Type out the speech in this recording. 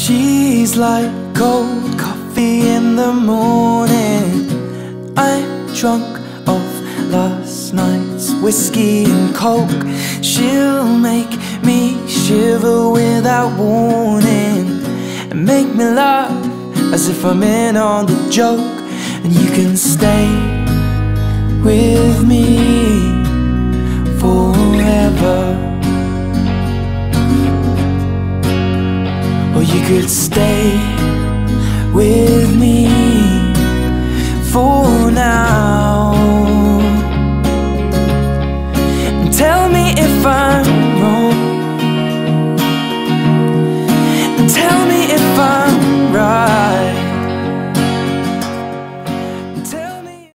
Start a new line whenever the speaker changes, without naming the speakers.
She's like cold coffee in the morning. I'm drunk off last night's whiskey and coke. She'll make me shiver without warning and make me laugh as if I'm in on the joke. And you can stay with me forever, or you could stay with me